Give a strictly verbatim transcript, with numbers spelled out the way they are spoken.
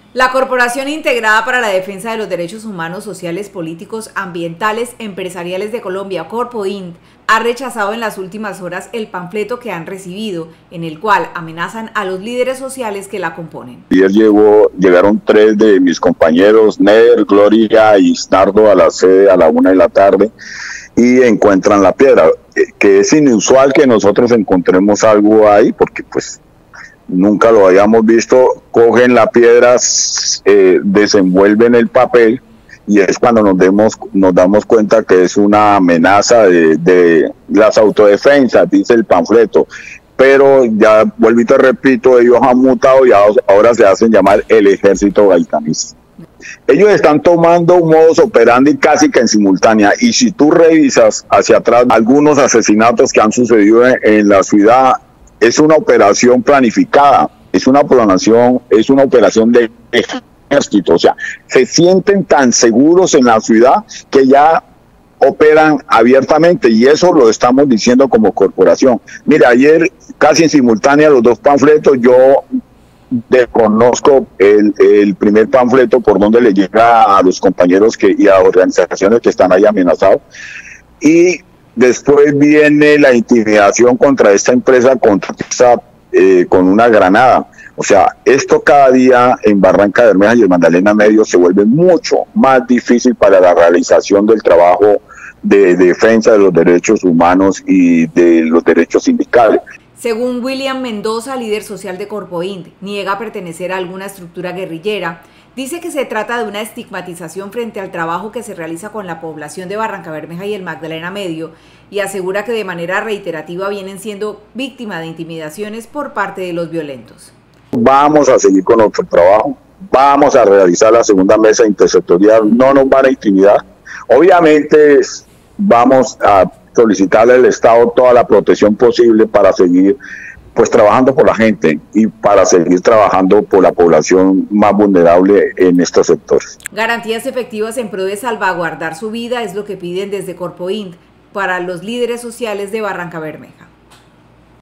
La Corporación Integrada para la Defensa de los Derechos Humanos, Sociales, Políticos, Ambientales, Empresariales de Colombia, Corpoint, ha rechazado en las últimas horas el panfleto que han recibido, en el cual amenazan a los líderes sociales que la componen. Ayer llegó, llegaron tres de mis compañeros, Ner, Gloria y Snardo, a la sede a la una de la tarde y encuentran la piedra, que es inusual que nosotros encontremos algo ahí, porque pues nunca lo habíamos visto. Cogen la piedra, eh, desenvuelven el papel y es cuando nos, demos, nos damos cuenta que es una amenaza de, de las autodefensas, dice el panfleto. Pero ya, vuelvo y te repito, ellos han mutado y ahora se hacen llamar el ejército gaitanista. Ellos están tomando un modus operandi casi que en simultánea, y si tú revisas hacia atrás algunos asesinatos que han sucedido en, en la ciudad, es una operación planificada, es una planación, es una operación de ejército. O sea, se sienten tan seguros en la ciudad que ya operan abiertamente, y eso lo estamos diciendo como corporación. Mira, ayer casi en simultánea los dos panfletos, yo desconozco el, el primer panfleto por donde le llega a los compañeros que, y a organizaciones que están ahí amenazados, y después viene la intimidación contra esta empresa, contra esta, eh, con una granada. O sea, esto cada día en Barranca Bermeja y el Magdalena Medio se vuelve mucho más difícil para la realización del trabajo de defensa de los derechos humanos y de los derechos sindicales. Según William Mendoza, líder social de Corpoint, niega pertenecer a alguna estructura guerrillera. Dice que se trata de una estigmatización frente al trabajo que se realiza con la población de Barranca Bermeja y el Magdalena Medio, y asegura que de manera reiterativa vienen siendo víctimas de intimidaciones por parte de los violentos. Vamos a seguir con nuestro trabajo, vamos a realizar la segunda mesa intersectorial, no nos van a intimidar. Obviamente vamos a solicitarle al Estado toda la protección posible para seguir pues trabajando por la gente y para seguir trabajando por la población más vulnerable en estos sectores. Garantías efectivas en pro de salvaguardar su vida es lo que piden desde Corpoint para los líderes sociales de Barranca Bermeja.